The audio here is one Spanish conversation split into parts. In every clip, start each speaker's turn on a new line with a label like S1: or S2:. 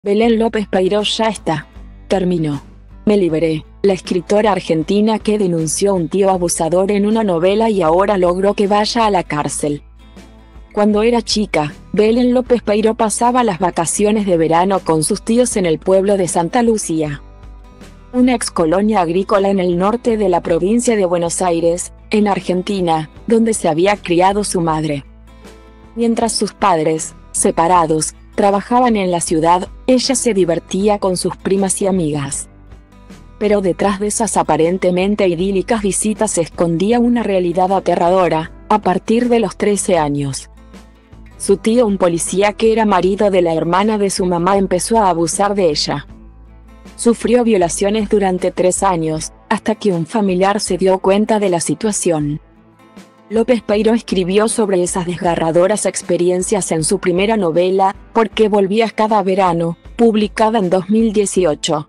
S1: Belén López Peiró ya está. Terminó. Me liberé. La escritora argentina que denunció a un tío abusador en una novela y ahora logró que vaya a la cárcel. Cuando era chica, Belén López Peiró pasaba las vacaciones de verano con sus tíos en el pueblo de Santa Lucía, una ex colonia agrícola en el norte de la provincia de Buenos Aires, en Argentina, donde se había criado su madre. Mientras sus padres, separados, trabajaban en la ciudad, ella se divertía con sus primas y amigas. Pero detrás de esas aparentemente idílicas visitas se escondía una realidad aterradora, a partir de los 13 años. Su tío, un policía que era marido de la hermana de su mamá, empezó a abusar de ella. Sufrió violaciones durante 3 años, hasta que un familiar se dio cuenta de la situación. López Peiró escribió sobre esas desgarradoras experiencias en su primera novela, ¿Por qué volvías cada verano?, publicada en 2018.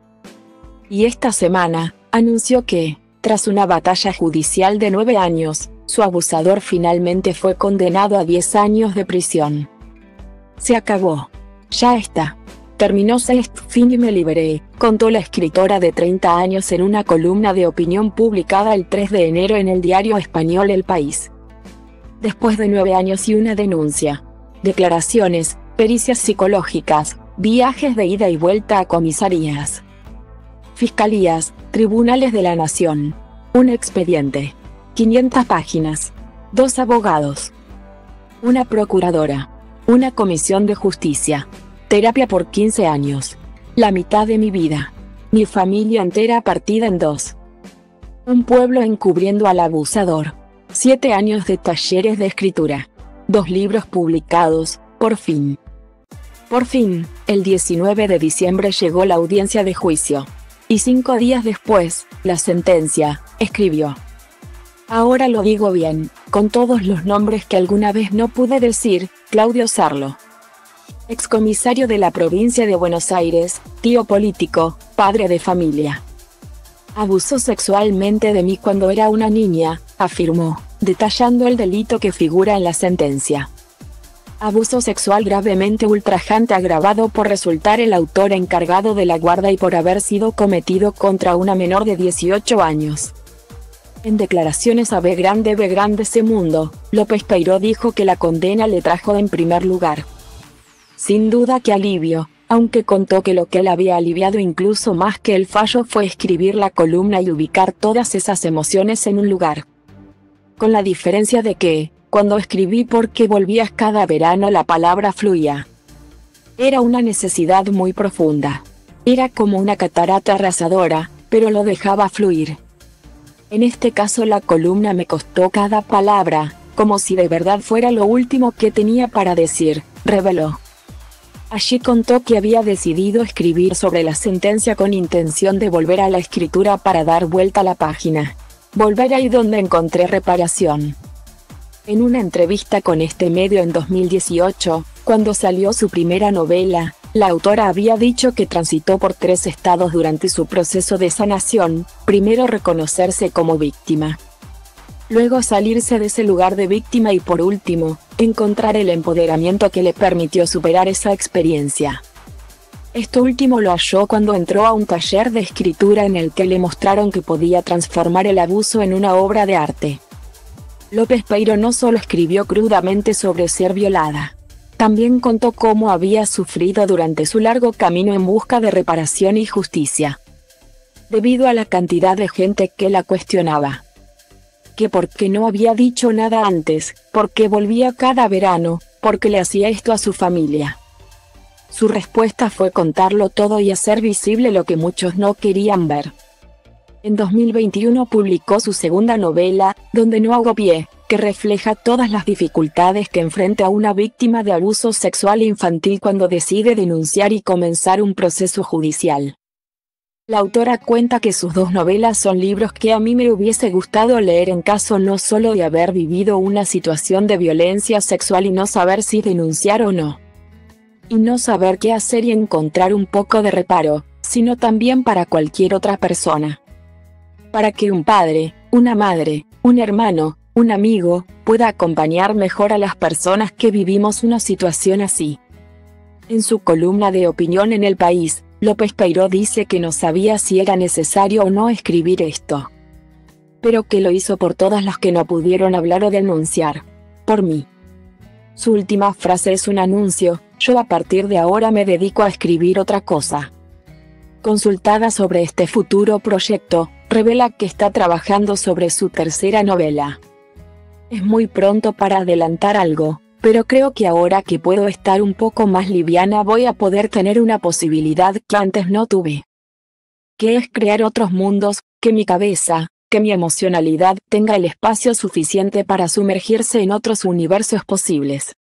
S1: Y esta semana, anunció que, tras una batalla judicial de 9 años, su abusador finalmente fue condenado a 10 años de prisión. Se acabó. Ya está. Terminó fin y me liberé, contó la escritora de 30 años en una columna de opinión publicada el 3 de enero en el diario español El País. Después de 9 años y una denuncia, declaraciones, pericias psicológicas, viajes de ida y vuelta a comisarías, fiscalías, tribunales de la nación, un expediente, 500 páginas, 2 abogados, una procuradora, una comisión de justicia, terapia por 15 años, la mitad de mi vida, mi familia entera partida en 2, un pueblo encubriendo al abusador, 7 años de talleres de escritura, 2 libros publicados, por fin. Por fin, el 19 de diciembre llegó la audiencia de juicio. Y 5 días después, la sentencia, escribió. Ahora lo digo bien, con todos los nombres que alguna vez no pude decir: Claudio Sarlo, excomisario de la provincia de Buenos Aires, tío político, padre de familia. Abusó sexualmente de mí cuando era una niña, afirmó, detallando el delito que figura en la sentencia. Abuso sexual gravemente ultrajante agravado por resultar el autor encargado de la guarda y por haber sido cometido contra una menor de 18 años. En declaraciones a B grande C Mundo, López Peiró dijo que la condena le trajo en primer lugar, sin duda, que alivio, aunque contó que lo que le había aliviado incluso más que el fallo fue escribir la columna y ubicar todas esas emociones en un lugar. Con la diferencia de que, cuando escribí ¿Por qué volvías cada verano?, la palabra fluía. Era una necesidad muy profunda. Era como una catarata arrasadora, pero lo dejaba fluir. En este caso la columna me costó cada palabra, como si de verdad fuera lo último que tenía para decir, reveló. Allí contó que había decidido escribir sobre la sentencia con intención de volver a la escritura para dar vuelta a la página. Volver ahí donde encontré reparación. En una entrevista con este medio en 2018, cuando salió su primera novela, la autora había dicho que transitó por 3 estados durante su proceso de sanación: primero reconocerse como víctima, luego salirse de ese lugar de víctima y por último, encontrar el empoderamiento que le permitió superar esa experiencia. Esto último lo halló cuando entró a un taller de escritura en el que le mostraron que podía transformar el abuso en una obra de arte. López Peiró no solo escribió crudamente sobre ser violada, también contó cómo había sufrido durante su largo camino en busca de reparación y justicia. Debido a la cantidad de gente que la cuestionaba. Que por qué no había dicho nada antes, por qué volvía cada verano, por qué le hacía esto a su familia. Su respuesta fue contarlo todo y hacer visible lo que muchos no querían ver. En 2021 publicó su segunda novela, Donde no hago pie, que refleja todas las dificultades que enfrenta una víctima de abuso sexual infantil cuando decide denunciar y comenzar un proceso judicial. La autora cuenta que sus 2 novelas son libros que a mí me hubiese gustado leer en caso no solo de haber vivido una situación de violencia sexual y no saber si denunciar o no. Y no saber qué hacer y encontrar un poco de reparo, sino también para cualquier otra persona. Para que un padre, una madre, un hermano, un amigo, pueda acompañar mejor a las personas que vivimos una situación así. En su columna de opinión en El País, López Peiró dice que no sabía si era necesario o no escribir esto, pero que lo hizo por todas las que no pudieron hablar o denunciar. Por mí. Su última frase es un anuncio: yo a partir de ahora me dedico a escribir otra cosa. Consultada sobre este futuro proyecto, revela que está trabajando sobre su tercera novela. Es muy pronto para adelantar algo, pero creo que ahora que puedo estar un poco más liviana voy a poder tener una posibilidad que antes no tuve. Que es crear otros mundos, que mi cabeza, que mi emocionalidad tenga el espacio suficiente para sumergirse en otros universos posibles.